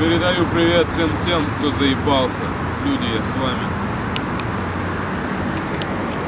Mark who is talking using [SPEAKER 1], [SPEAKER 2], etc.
[SPEAKER 1] Передаю привет всем тем, кто заебался. Люди, я с вами.